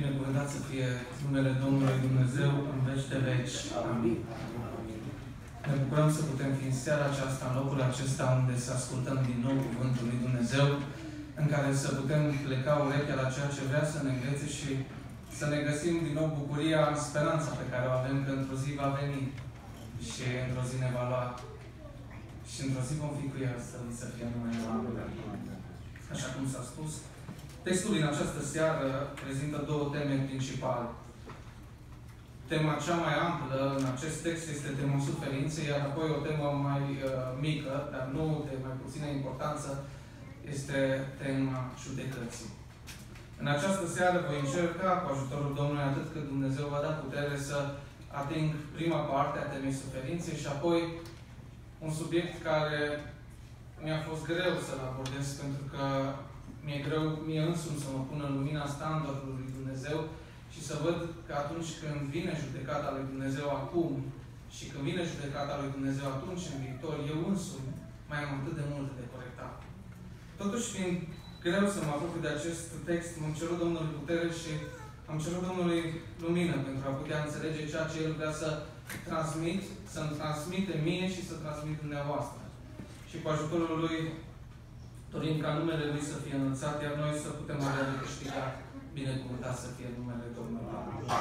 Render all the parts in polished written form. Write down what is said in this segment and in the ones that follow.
Binecuvântat să fie numele Domnului Dumnezeu în veci de veci. Amin. Ne bucurăm să putem fi în seara aceasta, în locul acesta, unde să ascultăm din nou Cuvântul lui Dumnezeu, în care să putem pleca urechea la ceea ce vrea să ne învețe și să ne găsim din nou bucuria, speranța pe care o avem că într-o zi va veni și într-o zi ne va lua și într-o zi vom fi cu El, să fie numele Domnului. Așa cum s-a spus, textul din această seară prezintă două teme principale. Tema cea mai amplă în acest text este tema suferinței, iar apoi o temă mai mică, dar nu de mai puțină importanță, este tema judecății. În această seară voi încerca, cu ajutorul Domnului, atât cât Dumnezeu va da putere, să ating prima parte a temei suferinței și apoi un subiect care mi-a fost greu să-l abordez, pentru că mi-e greu mie însumi să mă pun în lumina standardului lui Dumnezeu și să văd că atunci când vine judecata lui Dumnezeu acum și când vine judecata lui Dumnezeu atunci în viitor, eu însumi mai am atât de mult de corectat. Totuși, fiind greu să mă apropii de acest text, m-am cerut Domnului putere și am cerut Domnului lumină pentru a putea înțelege ceea ce El vrea să transmit, să-mi transmite mie și să transmit dumneavoastră. Și cu ajutorul Lui dorim ca numele Lui să fie înălțat, iar noi să putem avea de câștigat. Binecuvântat să fie numele Domnului.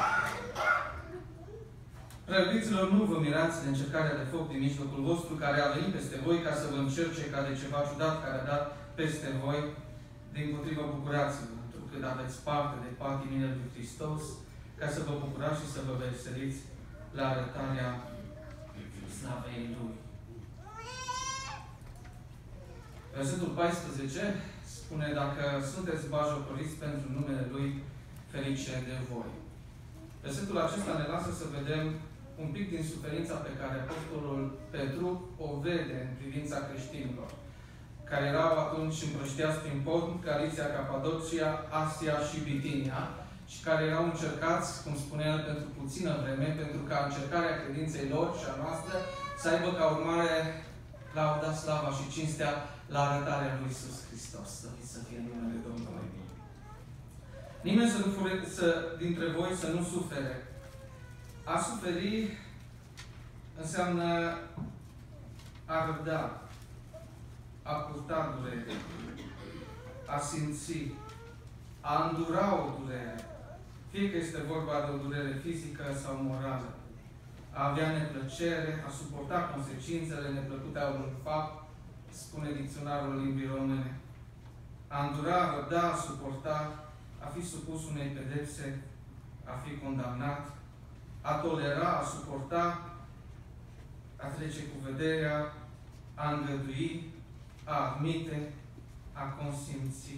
Preobiților, nu vă mirați de încercarea de foc din mijlocul vostru, care a venit peste voi ca să vă încerce ca de ceva ciudat care a dat peste voi, dimpotrivă bucurați-vă, pentru că aveți parte de patimile lui Hristos, ca să vă bucurați și să vă veseliți la arătarea slavei Lui. Versetul 14 spune: dacă sunteți batjocoriți pentru numele Lui, ferice de voi. Versetul acesta ne lasă să vedem un pic din suferința pe care Apostolul Petru o vede în privința creștinilor, care erau atunci împrăștiați prin Pont, Galiția, Capadocia, Asia și Bitinia, și care erau încercați, cum spunea el, pentru puțină vreme, pentru ca încercarea credinței lor și a noastră să aibă ca urmare lauda, slava și cinstea la arătarea lui Iisus Hristos. Să fie numele Domnului. Nimeni dintre voi să nu sufere. A suferi înseamnă a răbda, a purta durere, a simți, a îndura o durere, fie că este vorba de o durere fizică sau morală, a avea neplăcere, a suporta consecințele neplăcute a unui fapt, spune dicționarul limbii române, a îndura, a răbda, a suporta, a fi supus unei pedepse, a fi condamnat, a tolera, a suporta, a trece cu vederea, a îngădui, a admite, a consimți.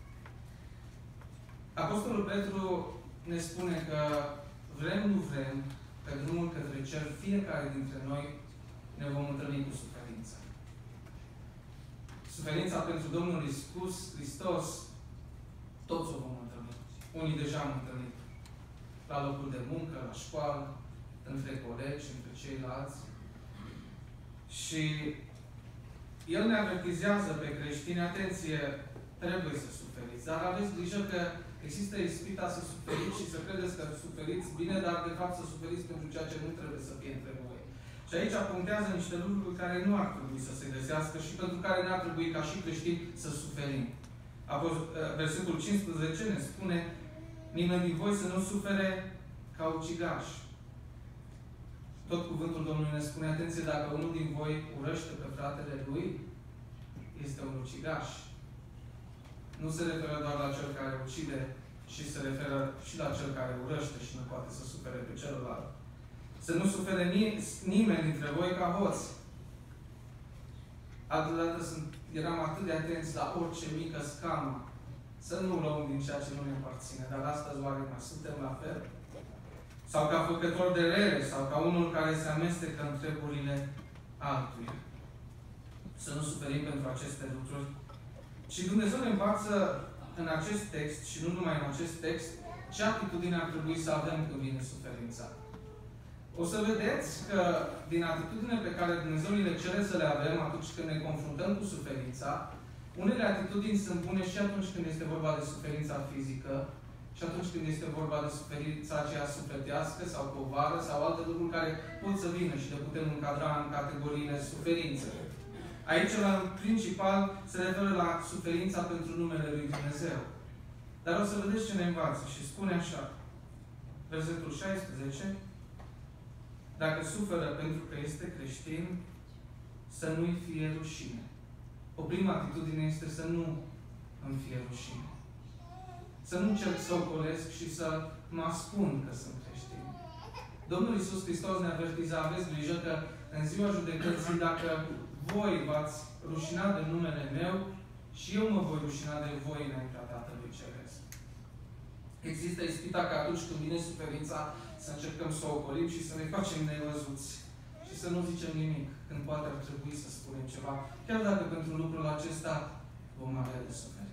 Apostolul Petru ne spune că vrem, nu vrem, pe drumul către cer, fiecare dintre noi ne vom întâlni cu suferința. Suferința pentru Domnul Iisus Hristos, toți o vom întâlni. Unii deja am întâlnit. La locul de muncă, la școală, între colegi, între ceilalți. Și El ne avertizează pe creștini: atenție, trebuie să suferiți. Dar aveți grijă că există ispita să suferiți și să credeți că suferiți bine, dar de fapt să suferiți pentru ceea ce nu trebuie să fie între voi. Și aici punctează niște lucruri care nu ar trebui să se găsească și pentru care n-ar trebui ca și creștini să suferim. Apoi, versetul 15 ne spune: nimeni din voi să nu sufere ca ucigaș. Tot cuvântul Domnului ne spune: atenție, dacă unul din voi urăște pe fratele lui, este un ucigaș. Nu se referă doar la cel care ucide, și se referă și la cel care urăște și nu poate să sufere pe celălalt. Să nu sufere nimeni dintre voi ca hoți. Altădată eram atât de atenți la orice mică scamă, să nu luăm din ceea ce nu ne aparține. Dar astăzi oare mai suntem la fel? Sau ca făcător de rele, sau ca unul care se amestecă în treburile altuia. Să nu suferim pentru aceste lucruri. Și Dumnezeu ne învață în acest text, și nu numai în acest text, ce atitudine ar trebui să avem când vine suferința. O să vedeți că din atitudine pe care Dumnezeu ni le cere să le avem atunci când ne confruntăm cu suferința, unele atitudini sunt bune și atunci când este vorba de suferința fizică Și atunci când este vorba de suferința aceea sufletească sau povară sau alte lucruri care pot să vină și le putem încadra în categoriile suferință. Aici, la principal, se referă la suferința pentru numele Lui Dumnezeu. Dar o să vedeți ce ne învață și spune așa, versetul 16, dacă suferă pentru că este creștin, să nu-i fie rușine. O primă atitudine este să nu îmi fie rușine. Să nu încerc să ocolesc și să mă ascund că sunt creștin. Domnul Iisus Hristos ne avertiza, aveți grijă că în ziua judecății, dacă voi v-ați rușinat de numele meu, și eu mă voi rușina de voi înaintea Tatălui Ceresc. Există ispita că atunci când vine suferința, să încercăm să o ocolim și să ne facem nevăzuți. Și să nu zicem nimic, când poate ar trebui să spunem ceva, chiar dacă pentru lucrul acesta vom avea de suferit.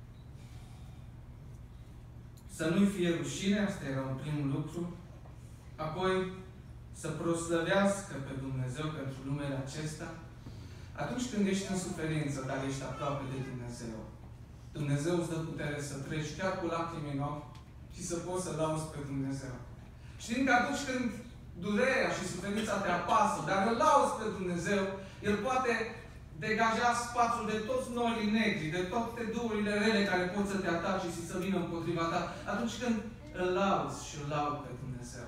Să nu-i fie rușine, asta era un primul lucru. Apoi, să proslăvească pe Dumnezeu pentru numele acesta. Atunci când ești în suferință, dar ești aproape de Dumnezeu, Dumnezeu îți dă putere să treci chiar cu lacrimi în ochi și să poți să lauzi pe Dumnezeu. Știind că atunci când durerea și suferința te apasă, dar îl lauzi pe Dumnezeu, El poate degaja spațiul de toți norii negri, de toate duhurile rele care pot să te atace și să vină împotriva ta, atunci când îl lauzi și îl laud pe Dumnezeu.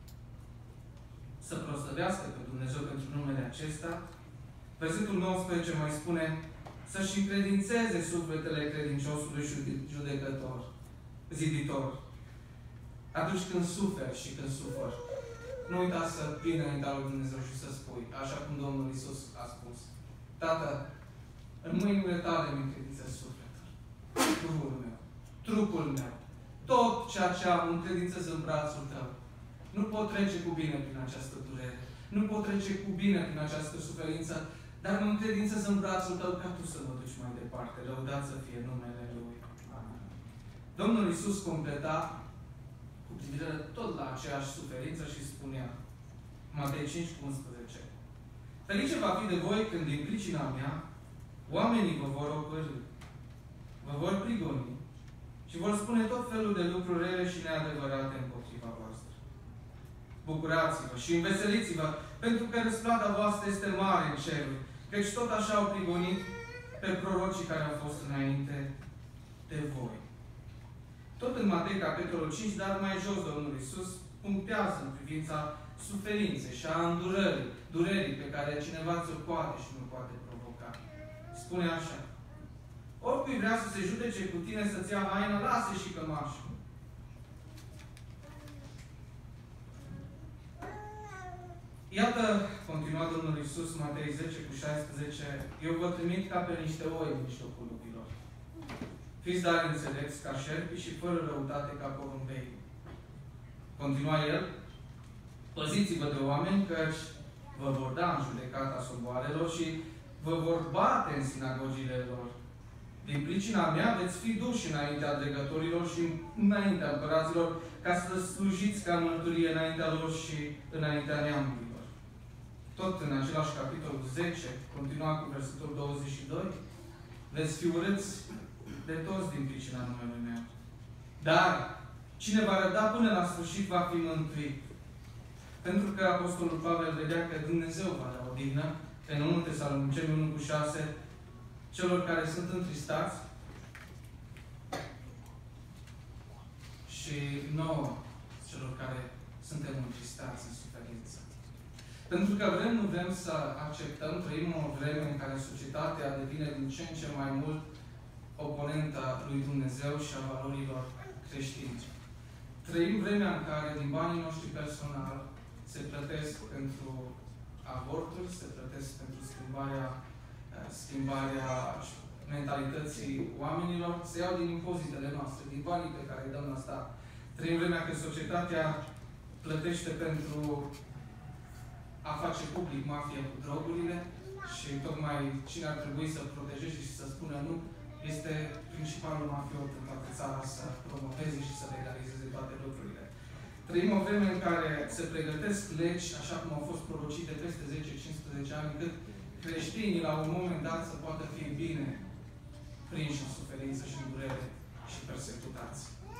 Să proslăvească pe Dumnezeu pentru numele acesta. Versetul 19 mai spune să-și încredințeze sufletele credinciosului judecător, ziditor. Atunci când suferi și când suferi, nu uita să vină înaintea lui Dumnezeu și să spui, așa cum Domnul Iisus a spus, Tată, în mâinile tale îmi încredințez sufletul, Duhul meu, trupul meu, tot ceea ce am încredințez în brațul tău. Nu pot trece cu bine prin această durere. Nu pot trece cu bine prin această suferință, dar mă încredințez în brațul tău ca tu să mă duci mai departe. Lăudat să fie numele Lui. Amin. Domnul Iisus completa cu privire tot la aceeași suferință și spunea, Matei 5:11, ferice va fi de voi când din pricina mea oamenii vă vor ocărî, vă vor prigoni și vor spune tot felul de lucruri rele și neadevărate împotriva voastră. Bucurați-vă și înveseliți-vă, pentru că răsplata voastră este mare în ceruri, căci tot așa au prigonit pe prorocii care au fost înainte de voi. Tot în Matei, capitolul 5, dar mai jos, Domnul Iisus punctează în privința suferinței și a îndurării, durerii pe care cineva ți-o poate și nu poate provoca. Spune așa, oricui vrea să se judece cu tine să-ți ia haina, lasă și cămașă. Iată, continua Domnul Iisus, Matei 10:16, eu vă trimit ca pe niște oi în mijlocul lupilor. Fiți dar înțelepți ca șerpi și fără răutate ca porumbei. Continua El, păziți-vă de oameni, căci vă vor da în judecata soboarelor și vă vor bate în sinagogile lor. Din pricina mea veți fi duși înaintea dregătorilor și înaintea împăraților, ca să slujiți ca mărturie înaintea lor și înaintea neamurilor. Tot în același capitol 10, continua cu versetul 22, veți fi urâți de toți din pricina numelui meu. Dar cine va răbda până la sfârșit va fi mântuit. Pentru că Apostolul Pavel vedea că Dumnezeu va da odihnă, în 1 Tesaloniceni 1:6, celor care sunt întristați și nouă celor care suntem întristați în suferință. Pentru că nu vrem să acceptăm, trăim o vreme în care societatea devine din ce în ce mai mult oponenta lui Dumnezeu și a valorilor creștine. Trăim vremea în care din banii noștri personali se plătesc pentru avorturi, se plătesc pentru schimbarea mentalității oamenilor, se iau din impozitele noastre, din banii pe care îi dăm la stat. Trăim vremea când societatea plătește pentru a face public mafia cu drogurile și tocmai cine ar trebui să protejeze și să spună nu, este principalul mafiot în toată țara să promoveze și să legalizeze toate lucrurile. Trăim o vreme în care se pregătesc legi, așa cum au fost prorocite peste 10-15 ani, încât creștinii, la un moment dat, să poată fi bine prinși în suferință și în durere și persecutați.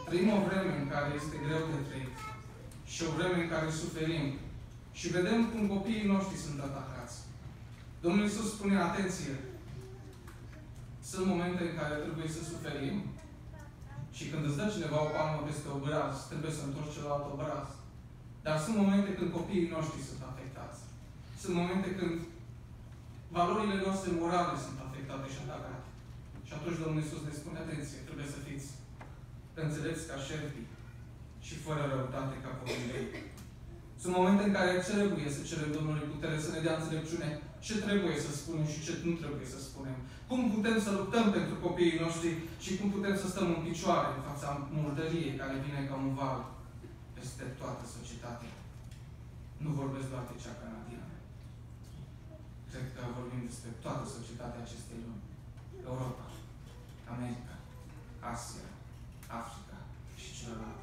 trăim o vreme în care este greu de trăit și o vreme în care suferim și vedem cum copiii noștri sunt atacați. Domnul Iisus spune, atenție, sunt momente în care trebuie să suferim și când îți dă cineva o palmă peste obraz, trebuie să întorci celălalt obraz. Dar sunt momente când copiii noștri sunt afectați. Sunt momente când valorile noastre morale sunt afectate și atacate. Și atunci Domnul Iisus ne spune, atenție, trebuie să fiți înțelepți ca șerpii și fără răutate ca porumbei. Sunt momente în care trebuie să cerem Domnului putere să ne dea înțelepciune ce trebuie să spunem și ce nu trebuie să spunem. Cum putem să luptăm pentru copiii noștri și cum putem să stăm în picioare în fața murdăriei care vine ca un val peste toată societatea. Nu vorbesc doar de cea canadiană. Cred că vorbim despre toată societatea acestei lumi. Europa, America, Asia, Africa și celălalt.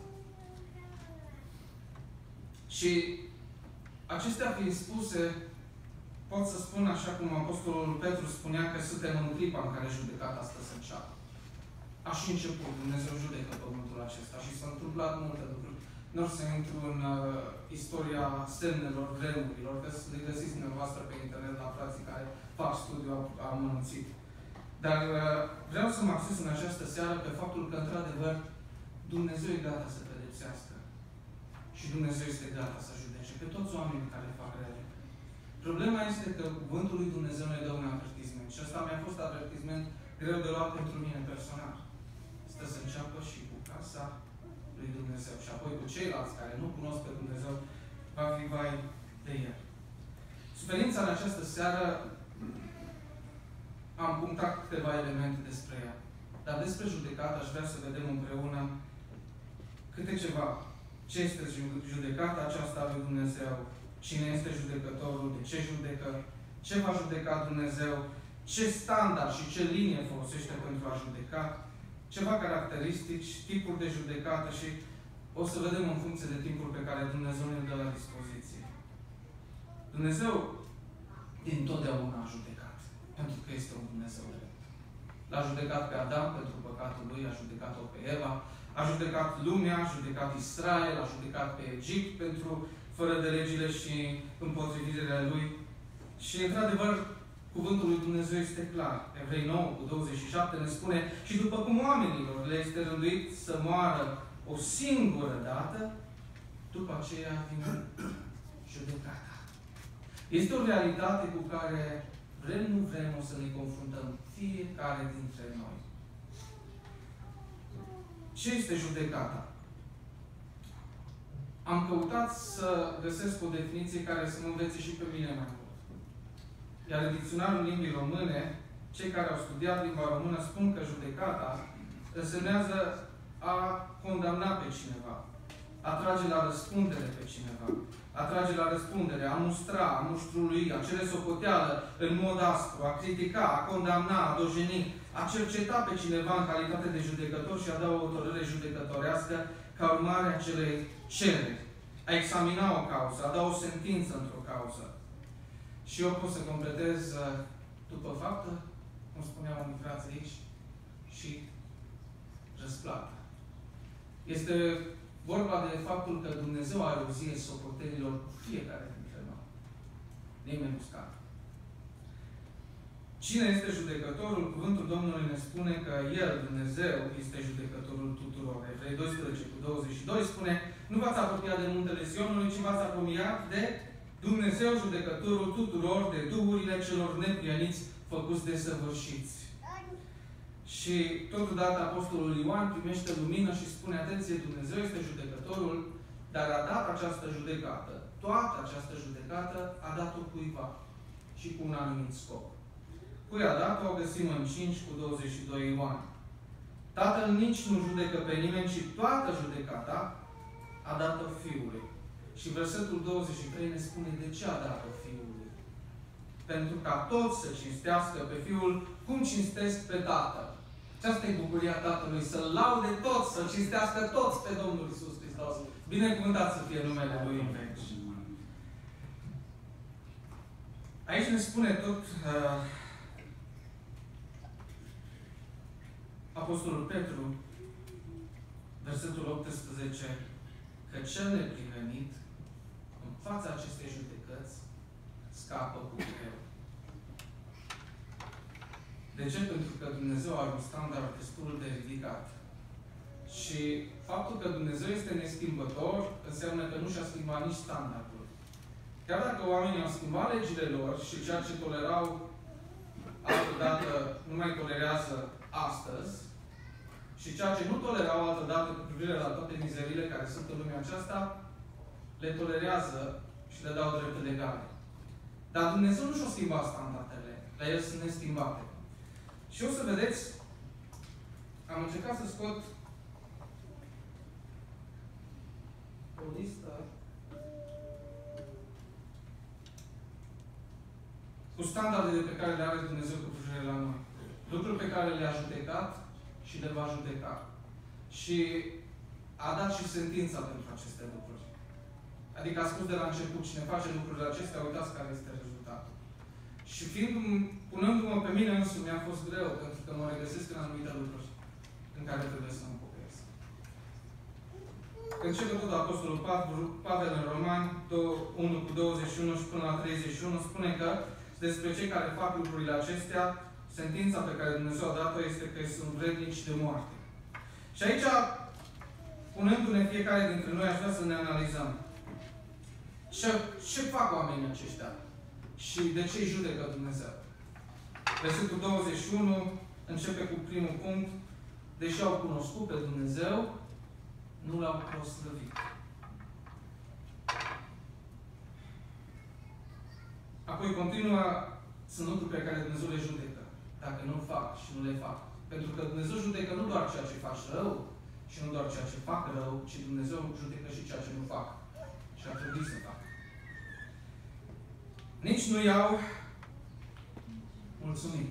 Și acestea fiind spuse, pot să spun așa cum Apostolul Petru spunea că suntem în clipa în care judecata stă să înceapă. A și început, Dumnezeu judecă pământul acesta și s-au întâmplat multe lucruri. Nu o să intru în istoria semnelor vremurilor, că le găsiți dumneavoastră pe internet la frații care fac studiu amănunțit. Dar vreau să mă axez în această seară pe faptul că, într-adevăr, Dumnezeu e gata să pedepsească. Și Dumnezeu este gata să judece pe toți oamenii care fac rele. Problema este că cuvântul lui Dumnezeu ne dă un avertisment. Și ăsta mi-a fost avertisment greu de luat pentru mine personal. Stă să înceapă și cu casa lui Dumnezeu. Și apoi cu ceilalți care nu cunosc pe Dumnezeu, va fi vai de el. Suferința în această seară am punctat câteva elemente despre ea. Dar despre judecată aș vrea să vedem împreună câte ceva. Ce este judecata aceasta a lui Dumnezeu? Cine este judecătorul? De ce judecă? Ce va judeca Dumnezeu? Ce standard și ce linie folosește pentru a judeca? Ceva caracteristici, tipuri de judecată și o să vedem în funcție de timpul pe care Dumnezeu ne dă la dispoziție. Dumnezeu dintotdeauna a judecat. Pentru că este un Dumnezeu drept. L-a judecat pe Adam pentru păcatul lui, a judecat-o pe Eva, a judecat lumea, a judecat Israel, a judecat pe Egipt pentru fără de legile și împotrivirile lui. Și, într-adevăr, cuvântul lui Dumnezeu este clar. Evrei 9:27 ne spune și după cum oamenilor le este rânduit să moară o singură dată, după aceea vine judecata. Este o realitate cu care vrem, nu vrem, o să ne confruntăm fiecare dintre noi. Ce este judecata? Am căutat să găsesc o definiție care să mă învețe și pe mine mai mult. Iar în dicționarul limbii române, cei care au studiat limba română spun că judecata însemnează a condamna pe cineva, a trage la răspundere pe cineva, a trage la răspundere, a mustra, a muștrului, a cere socoteală în mod aspru, a critica, a condamna, a dojeni, a cerceta pe cineva în calitate de judecător și a da o hotărâre judecătorească ca urmare a acelei cereri, a examina o cauză, a da o sentință într-o cauză. Și eu pot să completez după faptă, cum spuneau unii frați aici, și răsplată. Este vorba de faptul că Dumnezeu are o zi socotelilor cu fiecare dintre noi. Nimeni nu scapă. Cine este judecătorul? Cuvântul Domnului ne spune că El, Dumnezeu, este judecătorul tuturor. Evrei 12:22 spune: nu v-ați apropiat de muntele Sionului, ci v-ați apropiat de Dumnezeu, judecătorul tuturor, de duhurile celor neprieniți făcuți de săvârșiți. Și totodată Apostolul Ioan primește lumină și spune: atenție, Dumnezeu este judecătorul, dar a dat această judecată, toată această judecată, a dat-o cuiva și cu un anumit scop. Cui a dat-o, o găsim în 5:22 Ioan. Tatăl nici nu judecă pe nimeni, ci toată judecata a dat-o Fiului. Și versetul 23 ne spune de ce a dat-o Fiului. Pentru ca toți să cinstească pe Fiul cum cinstesc pe Tatăl. Aceasta e bucuria Tatălui, să-L laude toți, să-L cinstească toți pe Domnul Iisus Hristos. Binecuvântat să fie numele Lui în veci. Aici ne spune tot Apostolul Petru versetul 18, că cel neprihănit, în fața acestei judecăți, scapă cu greu. De ce? Pentru că Dumnezeu are un standard destul de ridicat. Și faptul că Dumnezeu este neschimbător înseamnă că nu și-a schimbat nici standardul. Chiar dacă oamenii au schimbat legile lor și ceea ce tolerau altădată nu mai tolerează astăzi, și ceea ce nu tolerau altădată cu privire la toate mizerile care sunt în lumea aceasta, le tolerează și le dau drepturi legale. Dar Dumnezeu nu și-a schimbat standardele. La El sunt neschimbate. Și o să vedeți, am încercat să scot o listă cu standardele pe care le are Dumnezeu cu privire la noi. Lucruri pe care le-a judecat și le va judeca. Și a dat și sentința pentru aceste lucruri. Adică a spus de la început, cine face lucrurile acestea, uitați care este rezultatul. Și punându-mă pe mine însumi, mi-a fost greu, pentru că mă regăsesc în anumite lucruri în care trebuie să mă pocăiesc. Începe tot Apostolul Pavel în Romani 1 cu 21 și până la 31, spune că despre cei care fac lucrurile acestea, sentința pe care Dumnezeu a dat-o este că sunt vrednici de moarte. Și aici, punându-ne fiecare dintre noi, aș vrea să ne analizăm. Ce fac oamenii aceștia? Și de ce îi judecă Dumnezeu? Versetul 21 începe cu primul punct. Deși au cunoscut pe Dumnezeu, nu L-au proslăvit. Apoi continuă, sunt lucruri pe care Dumnezeu le judecă, dacă nu fac și nu le fac. Pentru că Dumnezeu judecă nu doar ceea ce faci rău, și nu doar ceea ce fac rău, ci Dumnezeu judecă și ceea ce nu fac. Și ar trebui să fac. Nici nu i-au mulțumit.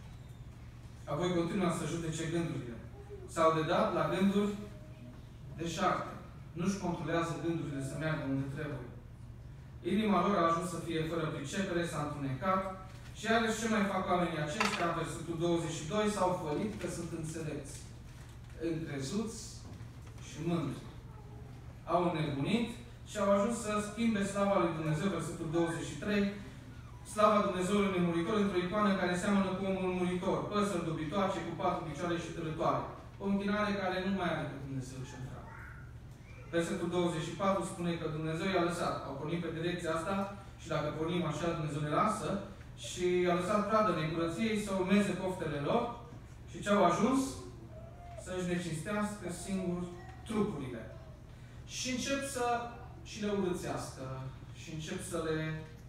Apoi continuă să judece gândurile. S-au dedat la gânduri deșarte. Nu-și controlează gândurile să meargă unde trebuie. Inima lor a ajuns să fie fără pricepere, s-a întunecat. Și iarăși ce mai fac oamenii aceștia? Versetul 22, s-au fălit că sunt înțelepți, încrezuți și mândri. Au înnebunit și au ajuns să schimbe slava lui Dumnezeu, versetul 23, slava Dumnezeului nemuritor într-o icoană care seamănă cu omul muritor, păsări dobitoace cu 4 picioare și târătoare. O închinare care nu mai are pe Dumnezeu central. Versetul 24 spune că Dumnezeu i-a lăsat. Au pornit pe direcția asta și dacă pornim așa, Dumnezeu ne lasă și i-a lăsat pradă necurăției să urmeze poftele lor și ce au ajuns? Să-și necinstească singur trupurile. Și încep să și le urâțească și încep să le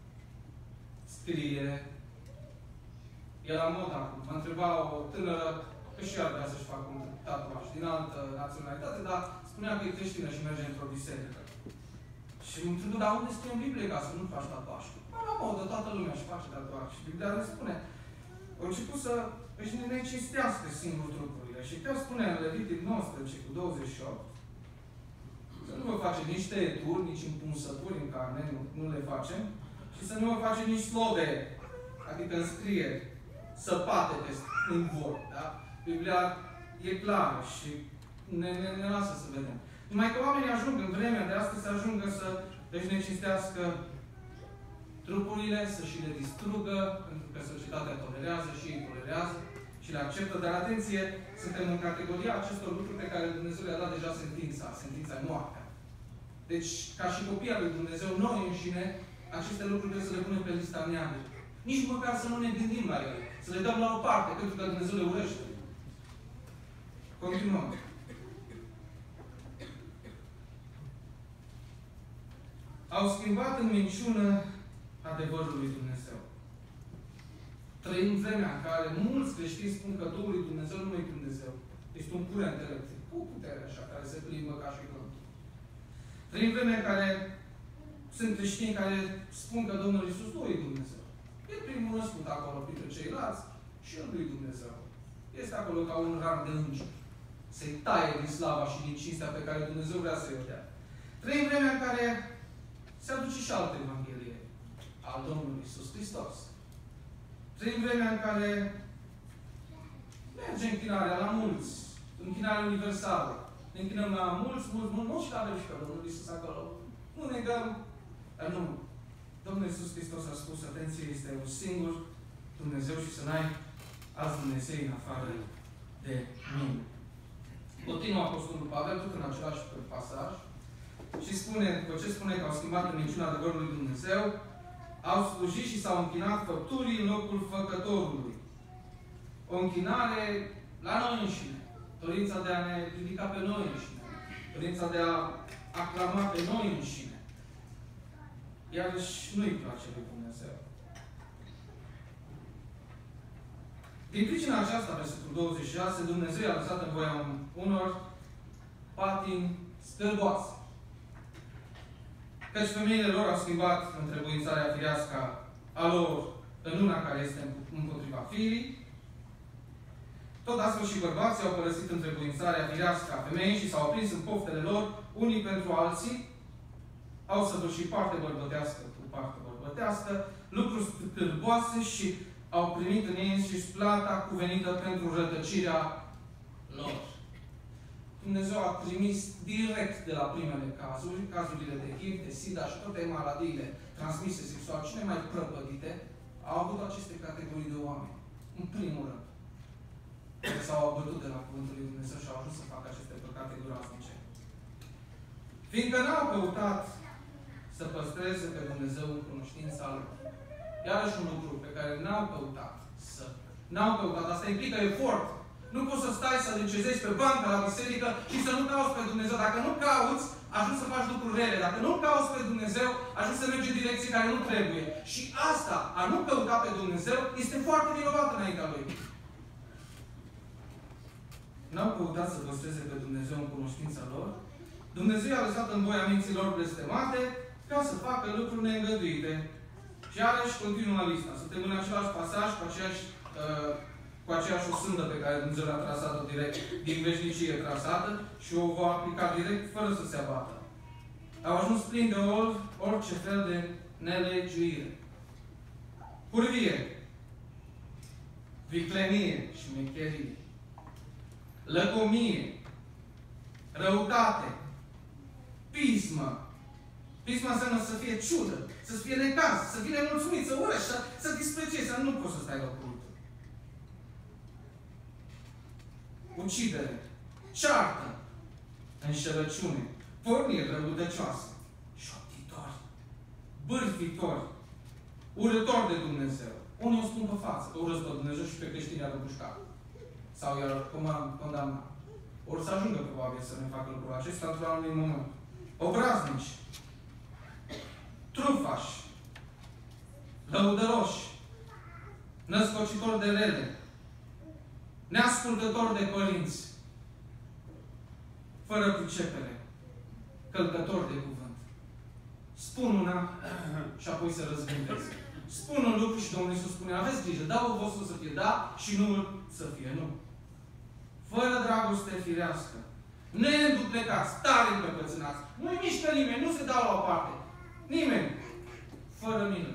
scrie. E la mod acum. Mă întreba o tânără că și ea vrea să-și facă un tatuaj din altă naționalitate, dar spunea că e creștină și merge într-o biserică. Și mă întreba, dar unde scrie în Biblie ca să nu faci tatuaj? La modă, toată lumea își face tatuaj. Și Biblia ne spune. Au început să își necinstească singur trupurile. Și chiar spune în Levitic 19 cu 28, să nu vă face nici tăieturi, nici împunsături în carne, nu le facem, și să nu vă face nici slobe, adică înscrieri, săpate în vor. Da? Biblia e clară și ne lasă să vedem. Numai că oamenii ajung în vremea de astăzi să ajungă să își necinstească trupurile, să și le distrugă, pentru că societatea tolerează și ei tolerează și le acceptă. Dar atenție, suntem în categoria acestor lucruri pe care Dumnezeu le-a dat deja sentința e moartea. Deci, ca și copii al lui Dumnezeu, noi înșine, aceste lucruri trebuie să le punem pe lista neagră. Nici măcar să nu ne gândim la ele. Să le dăm la o parte, pentru că Dumnezeu le urăște. Continuăm. Au schimbat în minciună adevărul lui Dumnezeu. Trăim vremea în care mulți creștini spun că Duhul lui Dumnezeu nu e Dumnezeu. Este un curent electric, cu putere așa, care se plimbă ca și vântul. Trăim vremea în care sunt creștini care spun că Domnul Iisus nu e Dumnezeu. E primul răspund acolo printre ceilalți și El nu e Dumnezeu. Este acolo ca un rar de înger. Se-i taie din slava și din cinstea pe care Dumnezeu vrea să-i o dea. Trăim vremea în care se aduce și altă Evanghelie al Domnului Iisus Hristos. Trăim vremea în care merge închinarea la mulți, închinarea universală. Ne închinăm la mulți, și avem și pe Domnul Iisus acolo. Nu negăm, dar nu. Domnul Iisus Hristos a spus, atenție, este un singur Dumnezeu și să n-ai alți Dumnezei în afară de mine. Continuă Apostolul Pavel, tot în același pasaj, și spune, după ce spune că au schimbat în minciuna adevărului Dumnezeu, au slujit și s-au închinat făpturii în locul făcătorului. O închinare la noi înșine. Dorința de a ne ridica pe noi înșine. Dorința de a aclama pe noi înșine. Iarăși nu-i place lui Dumnezeu. Din pricina aceasta, versetul 26, Dumnezeu i-a lăsat în voia unor patini stâlboase. Căci femeile lor au schimbat întrebuințarea firească a lor în una care este împotriva firii. Tot astfel și bărbații au părăsit întrebuințarea firească a femeii și s-au aprins în poftele lor, unii pentru alții, au săvârșit parte bărbătească cu parte bărbătească, lucruri stâlboase și au primit în ei și plata cuvenită pentru rătăcirea lor. Dumnezeu a trimis direct de la primele cazuri, cazurile de HIV, de SIDA și toate maladiile transmise sexual cele mai prăpădite, au avut aceste categorii de oameni. În primul rând. Care s-au abătut de la Cuvântul lui Dumnezeu și au ajuns să facă aceste păcate groaznice. Fiindcă n-au căutat să păstreze pe Dumnezeu în cunoștința lor. Iarăși un lucru pe care n-au căutat. Asta implică efort. Nu poți să stai să lincezezi pe bancă la biserică și să nu cauți pe Dumnezeu. Dacă nu cauți, ajungi să faci lucruri rele. Dacă nu cauți pe Dumnezeu, ajungi să mergi în direcții care nu trebuie. Și asta, a nu căuta pe Dumnezeu, este foarte vinovat înaintea Lui. N-au căutat să păstreze pe Dumnezeu în cunoștința lor. Dumnezeu i-a lăsat în voia minților blestemate ca să facă lucruri neîngăduite. Și iarăși continuă lista. Suntem în același pasaj cu aceeași osândă pe care Dumnezeu a trasat-o direct, din veșnicie trasată, și o va aplica direct fără să se abată. Au ajuns plini de orice fel de nelegiuire. Curvie, viclenie și mecherie, lăcomie, răutate, pismă. Pisma înseamnă să fie ciudă, să fie necaz, să fie nemulțumit, să urăși, să disprețuiezi, să nu poți să stai la cuvânt. Ucidere, ceartă, înșelăciune, porniri răudăcioase, șoptitori, bârfitori, urători de Dumnezeu. Unii o spun pe față, că urăsc pe Dumnezeu și pe creștini i-ar împușca. Sau i-ar condamna. Ori să ajungă probabil să ne facă lucrul acesta într-un anumit moment. Obraznici, trufași, lăudăroși, născocitori de rele, neascultători de părinți, fără pricepere, călcători de cuvânt. Spun una și apoi se răzgândesc. Spun un lucru și Domnul Iisus spune, aveți grijă, da-ul vostru să fie da și nu să fie nu. Fără dragoste firească, neînduplecați, tare încăpățânați, nu-i mișcă nimeni, nu se dau la o parte. Nimeni. Fără milă.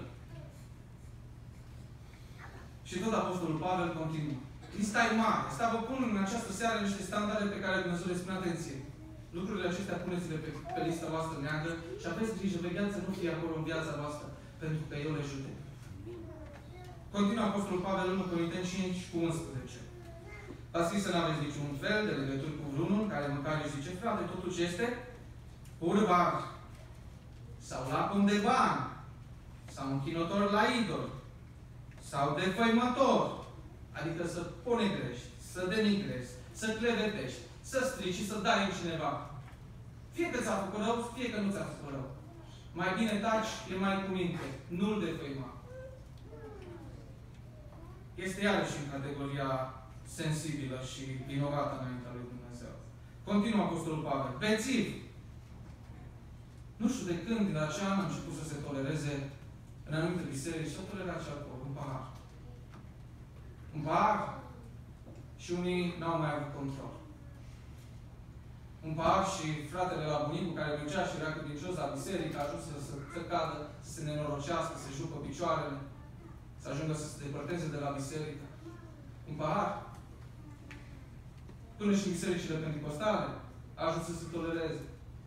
Și tot Apostolul Pavel continuă. Lista e mare. Asta vă pun în această seară niște standarde pe care Dumnezeu le spune, atenție. Lucrurile acestea puneți-le pe lista voastră neagră și aveți grijă, vegheați să nu fie acolo în viața voastră, pentru că eu le judec. Continuă Apostolul Pavel 1 Corinteni 5 cu 11. A scris să nu aveți niciun fel de legături cu vreunul care măcar își zice, frate, totuși este urbar sau lacom de bani sau închinător la idol sau defăimător, adică să ponegrești, să denigrezi, să clevetești, să strici și să dai în cineva. Fie că ți-a făcut rău, fie că nu ți-a făcut rău. Mai bine taci, e mai cu minte. Nu-l defăima. Este iarăși în categoria sensibilă și vinovată înaintea lui Dumnezeu. Continuă Apostolul Pavel. Bețiv. Nu știu de când, din acea an, a început să se tolereze în anumite biserici, s-a tolerat și alcool, un pahar. Un pahar și unii n-au mai avut control. Un pahar și fratele la bunicul care mergea și era credincios la biserică, a ajuns să cadă, să se nenorocească, să se jupă picioarele, să ajungă să se depărteze de la biserică. Un pahar. Până și bisericile penticostale ajută să se tolereze.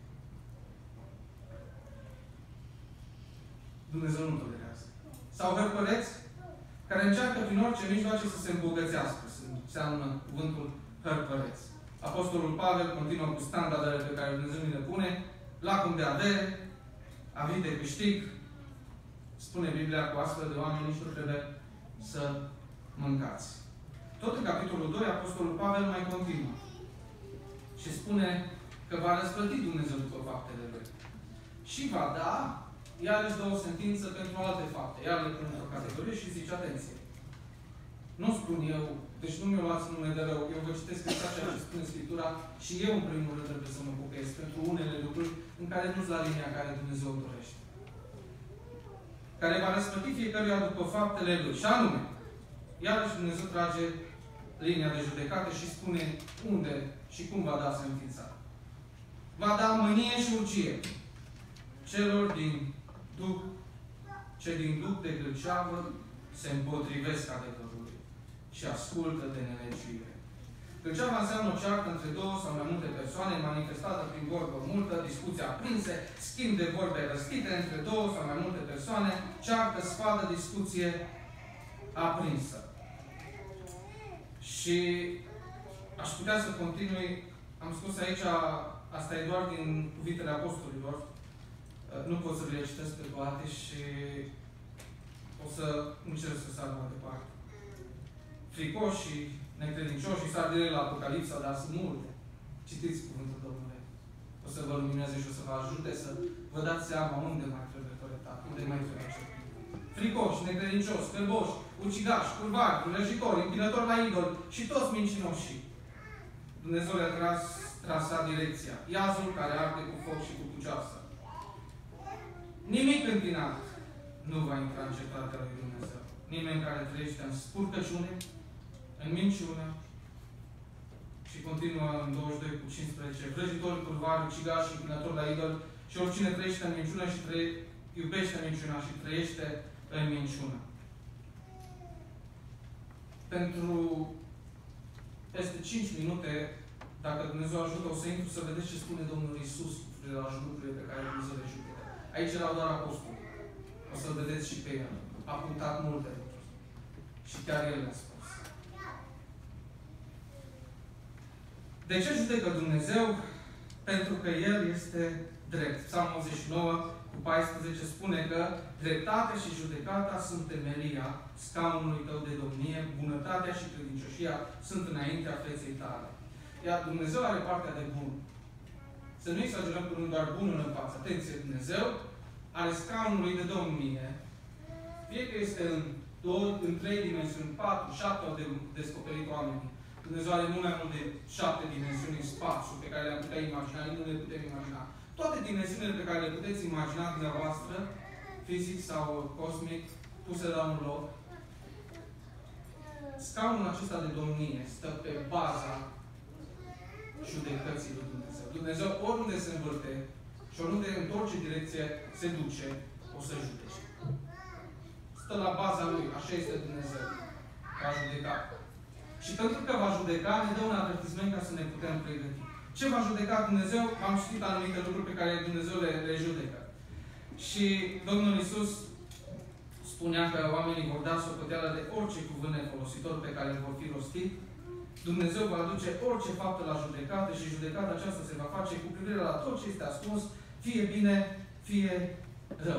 Dumnezeu nu tolerează. Sau hărpăreți care încearcă prin orice mijloace să se îmbogățească. Înseamnă cuvântul hărpăreți. Apostolul Pavel continuă cu standardele pe care Dumnezeu ni le pune. Lacul de avere, avit de câștig. Spune Biblia, cu astfel de oameni nici nu trebuie să mâncați. Tot în capitolul 2, Apostolul Pavel mai continuă. Și spune că va răsplăti Dumnezeu după faptele lui. Și va da, iarăși dă o sentință pentru alte fapte. Iar le pune într-o categorie și zice, atenție. Nu spun eu, deci nu mi-o luați nume de rău. Eu vă citesc exact ceea ce spune Scriptura și eu, în primul rând, trebuie să mă pocăiesc pentru unele lucruri în care nu-s la linia care Dumnezeu o dorește. Care va răsplăti fiecăruia după faptele lui. Și anume, iarăși Dumnezeu trage linia de judecată și spune unde și cum va da sentința. Va da mânie și urgie celor din duh, ce din duh de grăceavă se împotrivesc adevărului și ascultă de nelegiuire. Grăceava înseamnă o ceartă între două sau mai multe persoane, manifestată prin vorbă multă, discuții aprinse, schimb de vorbe răstite între două sau mai multe persoane, ceartă, sfadă, discuție aprinsă. Și aș putea să continui, am spus aici, asta e doar din cuvintele apostolilor, nu pot să le citesc pe toate și o să încerc să sar mai departe. Fricoși și necredincioși și sar direct la Apocalipsa, dar sunt multe. Citiți cuvântul Domnului. O să vă lumineze și o să vă ajute să vă dați seama unde mai trebuie corectat, unde mai trebuie cercit. Fricoși, necredincioși, scârboși, ucigași, curvari, vrăjitori, închinători la idol și toți mincinoșii. Dumnezeu le-a trasat direcția. Iazul care arde cu foc și cu pucioasă. Nimic închinat nu va intra în cetatea lui Dumnezeu. Nimeni care trăiește în spurcăciune, în minciună, și continuă în 22 cu 15, vrăjitori, curvari, ucigași, închinători la idol și oricine trăiește în minciună și iubește minciuna și trăiește în minciună. Pentru peste 5 minute, dacă Dumnezeu ajută, o să intru să vedeți ce spune Domnul Iisus cu privire la lucrurile pe care Dumnezeu le judecă. Aici erau doar apostoli. O să-L vedeți și pe El. A punctat multe lucruri. Și chiar El le-a spus. De ce judecă Dumnezeu? Pentru că El este drept. Psalm 89 cu 14 spune că dreptatea și judecata sunt temelia scaunului tău de domnie, bunătatea și credincioșia sunt înaintea feței tale. Iar Dumnezeu are partea de bun. Să nu exagerăm cu un doar bunul în față. Atenție, Dumnezeu are scaunului de domnie. Fie că este în 3 dimensiuni, 4, 7 au descoperit oamenii. Dumnezeu are mult mai mult de 7 dimensiuni în spațiu pe care le-am putea imagina, nu le putem imagina. Toate dimensiunile pe care le puteți imagina dumneavoastră, fizic sau cosmic, puse la un loc. Scaunul acesta de domnie stă pe baza judecății lui Dumnezeu. Dumnezeu oriunde se învârte și oriunde în orice direcție se duce, o să judece. Stă la baza lui. Așa este Dumnezeu. Va judeca. Și pentru că va judeca, ne dă un avertisment ca să ne putem pregăti. Ce va judeca Dumnezeu? Am citit anumite lucruri pe care Dumnezeu le judecă. Și Domnul Iisus spunea că oamenii vor da socoteală de orice cuvânt nefolositor pe care îl vor fi rostit. Dumnezeu va aduce orice faptă la judecată și judecata aceasta se va face cu privire la tot ce este ascuns, fie bine, fie rău.